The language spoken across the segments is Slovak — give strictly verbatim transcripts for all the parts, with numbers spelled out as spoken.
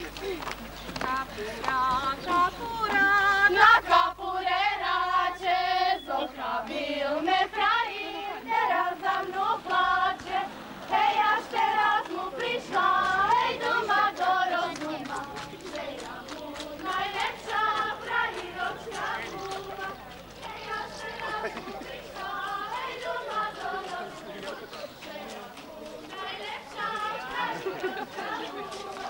Kapura, kapura, na kapure rače, Zohra bil me fraji, teraz za mnou plače. Hej, až teraz mu prišla, hej, doma do rozuma. Žena mu najlepšia, fraji ročka kúva. Hej, až teraz mu prišla, hej, doma do rozuma. Žena mu najlepšia, fraji ročka kúva.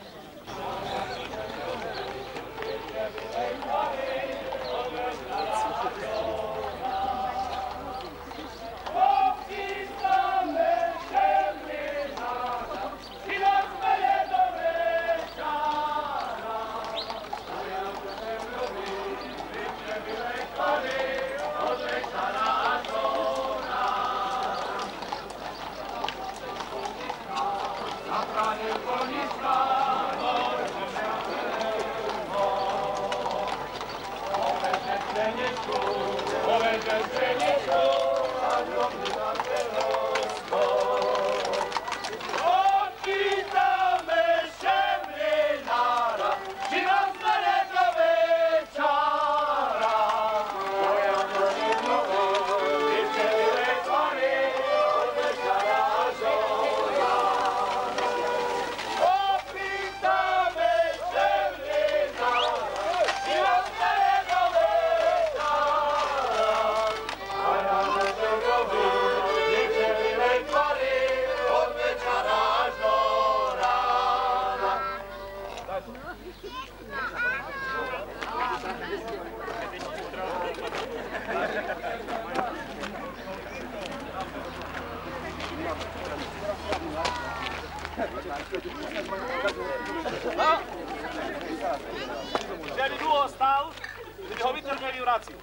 Želi dlho stal, kdy ho vytrhneli v raci.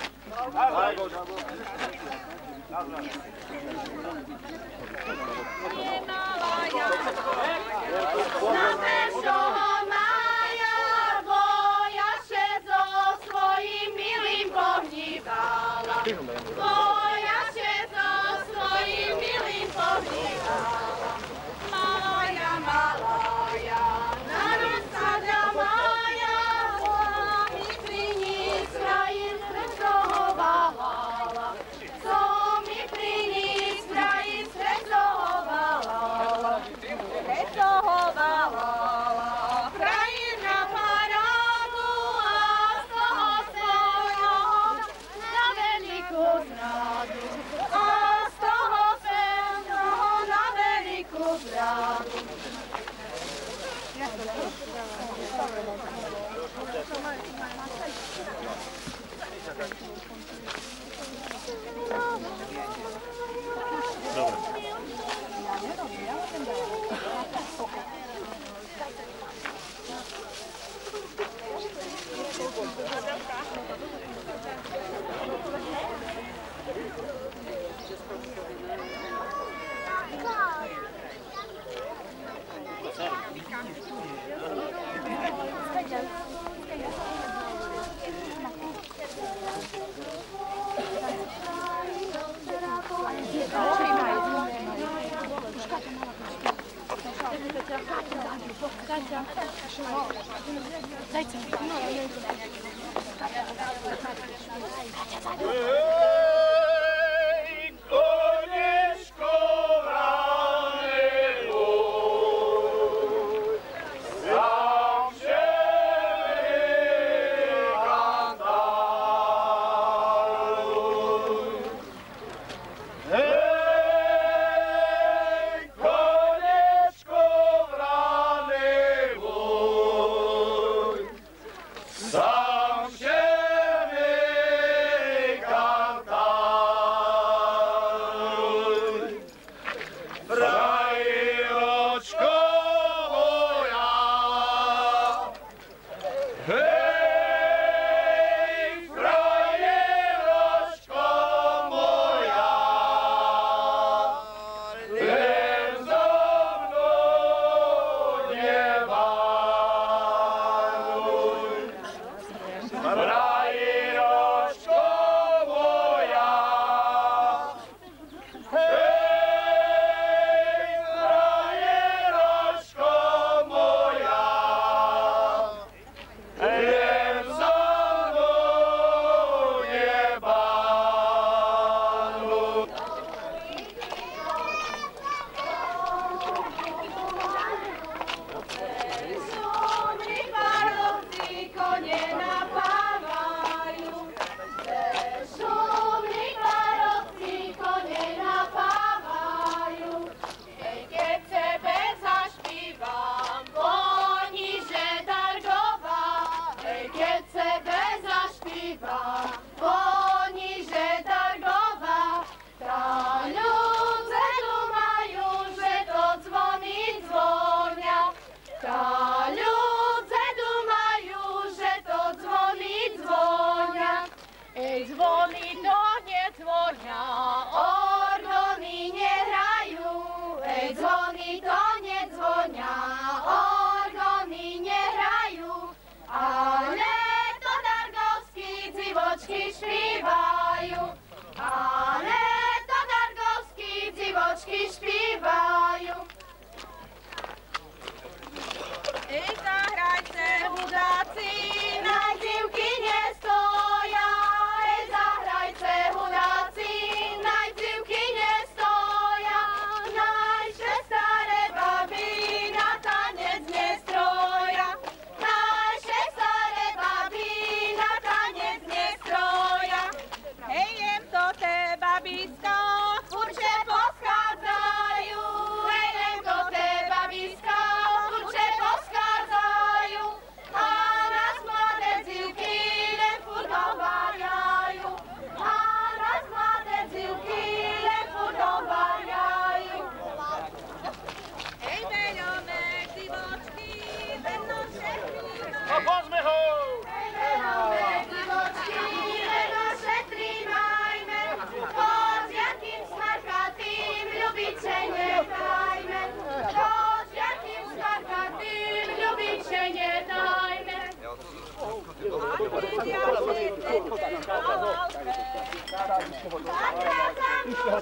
Na peršoho mája Vojaše so svojím milým pohnívala. Vojaše so svojím milým pohnívala. Malaja, malaja, na rozsada maja, mi priníš krajín svetloho valala. Co mi priníš krajín svetloho valala. Svetloho valala, krajín na parádu a z toho svojho na veľkú zradu. A z toho svojho na veľkú zradu. Zajce. Ej, konieczko rany mój, sam się wygandaluj. Ej, konieczko rany mój, sam się wygandaluj.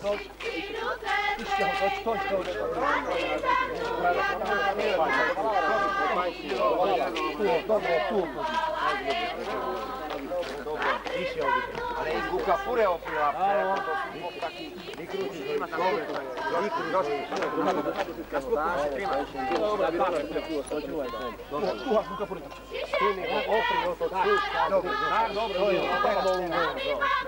Ale i zvuka fure opila. Taký vykrútiš, že ima tam vykrútiš. Tuha zvuka fure. Stini, opri, oto, tu. Dobro, dobro. Tak bol un bol.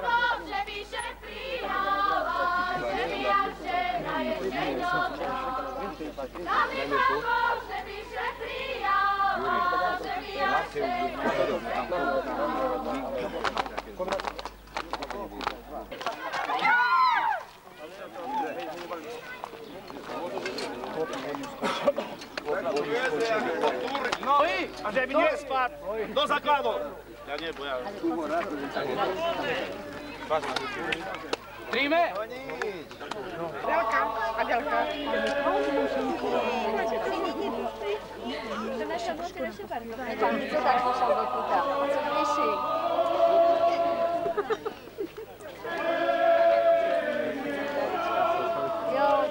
No i, a żeby nie spadł, do zakładu. Ja nie, bo ja... Trime? Adelka, Adelka. To nasza była tyle się bardzo. Tam widzę tak nasza była. A co mniejszy? Jo,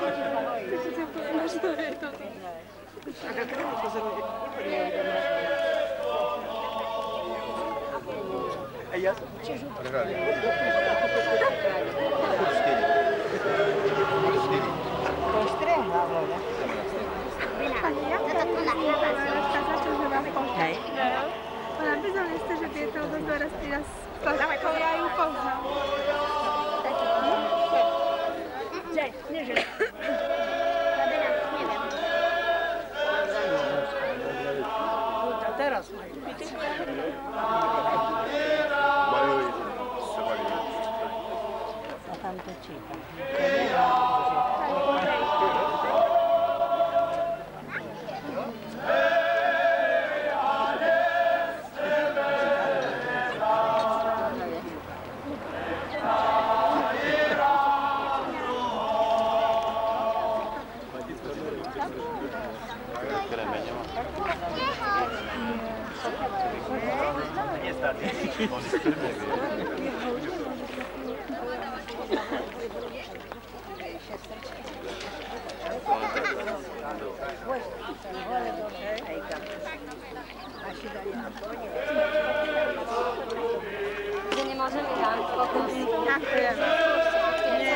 Ellas. Ona napisala ste, že by je to dobro rasti raz. To ja ju poznám. Že, nie že. Teraz majú. Majú sa mali. A tam to číta. Že nemôžeme dať pokus. Ďakujem. Nie.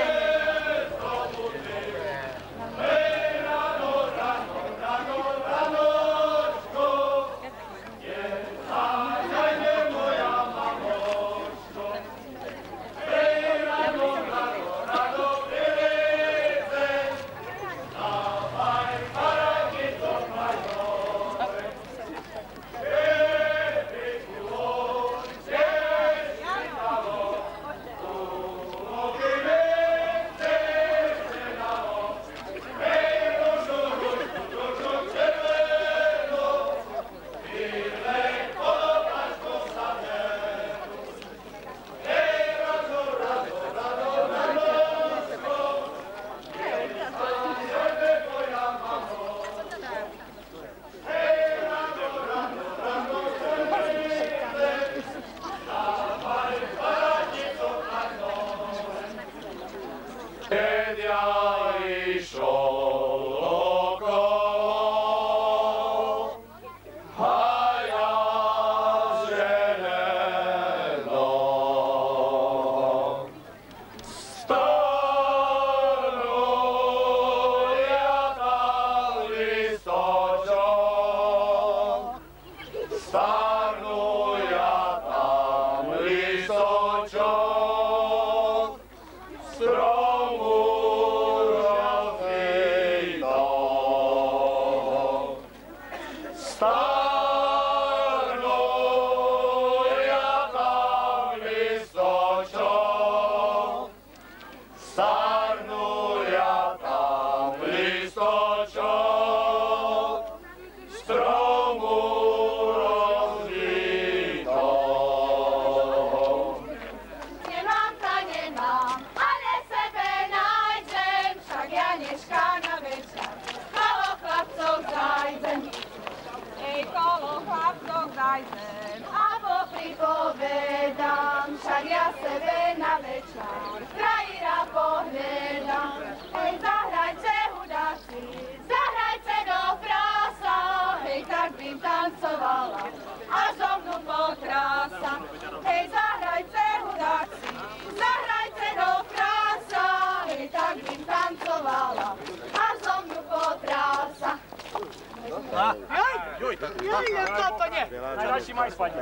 Juj, nie, to, to nie. Najraczej maj spać.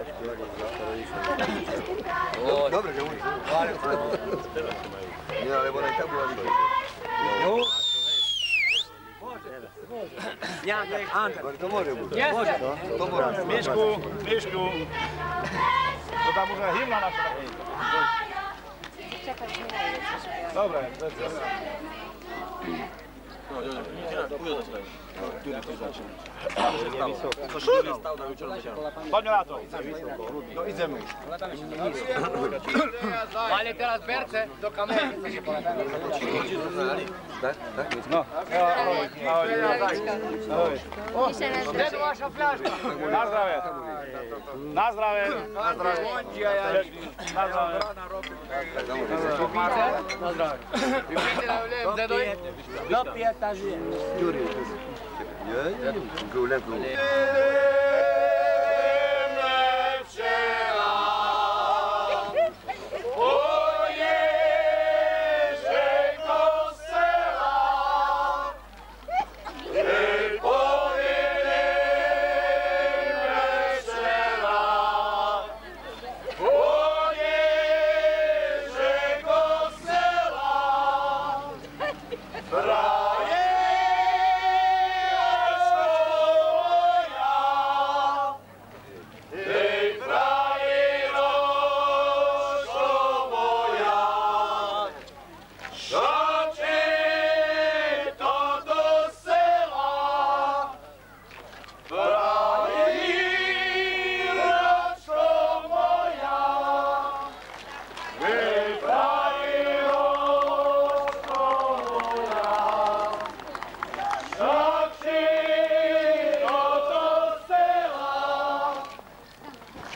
Dobre, že ulicu. Nie, ale ona i tak była liczba. Ale to może być. To może. Mieszku, Mieszku. To tam może hymna nasza. Dobra, lecę. Chodźmy na to. No idziemy już. Ale teraz berce do kamery. No. Gdzie wasza flaszka? Na zdrowie. Na zdrowie. Na zdrowie. Na zdrowie. Na zdrowie. Wypijcie na ulem, zadoj. Do piętaży. Nie, nie, królem, królem. Brawo!